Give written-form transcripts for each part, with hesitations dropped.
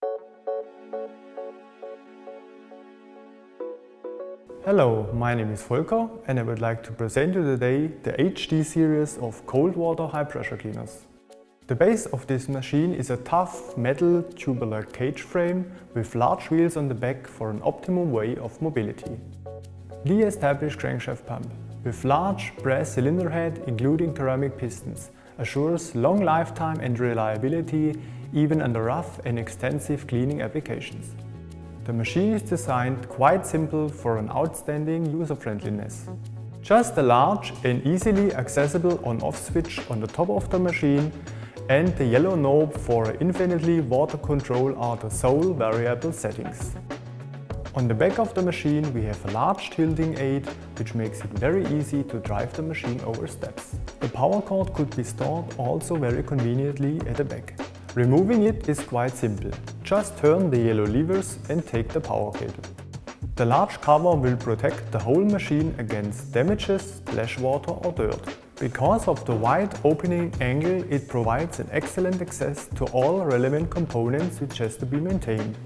Hello, my name is Volker and I would like to present you today the HD series of cold water high pressure cleaners. The base of this machine is a tough metal tubular cage frame with large wheels on the back for an optimum way of mobility. The established crankshaft pump with large brass cylinder head including ceramic pistons assures long lifetime and reliability even under rough and extensive cleaning applications. The machine is designed quite simple for an outstanding user-friendliness. Just a large and easily accessible on-off switch on the top of the machine and the yellow knob for infinitely water control are the sole variable settings. On the back of the machine we have a large tilting aid which makes it very easy to drive the machine over steps. The power cord could be stored also very conveniently at the back. Removing it is quite simple. Just turn the yellow levers and take the power cable. The large cover will protect the whole machine against damages, splash water or dirt. Because of the wide opening angle, it provides an excellent access to all relevant components which has to be maintained.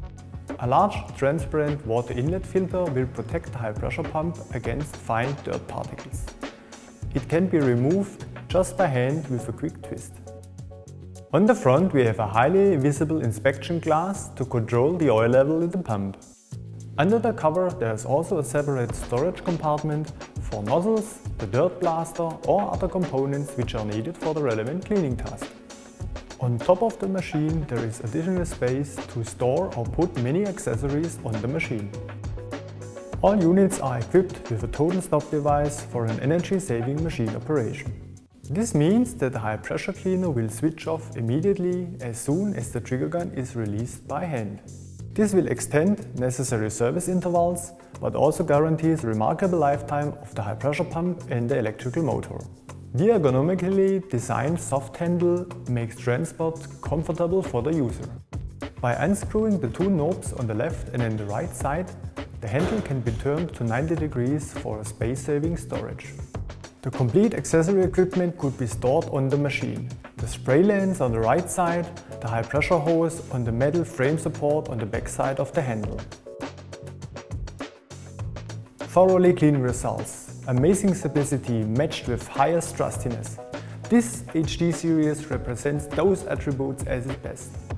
A large transparent water inlet filter will protect the high pressure pump against fine dirt particles. It can be removed just by hand with a quick twist. On the front we have a highly visible inspection glass to control the oil level in the pump. Under the cover there is also a separate storage compartment for nozzles, the dirt blaster or other components which are needed for the relevant cleaning task. On top of the machine there is additional space to store or put many accessories on the machine. All units are equipped with a total stop device for an energy-saving machine operation. This means that the high pressure cleaner will switch off immediately as soon as the trigger gun is released by hand. This will extend necessary service intervals, but also guarantees remarkable lifetime of the high pressure pump and the electrical motor. The ergonomically designed soft handle makes transport comfortable for the user. By unscrewing the two knobs on the left and on the right side, the handle can be turned to 90 degrees for a space-saving storage. The complete accessory equipment could be stored on the machine. The spray lens on the right side, the high pressure hose on the metal frame support on the back side of the handle. Thoroughly clean results, amazing simplicity matched with highest trustiness. This HD series represents those attributes at its best.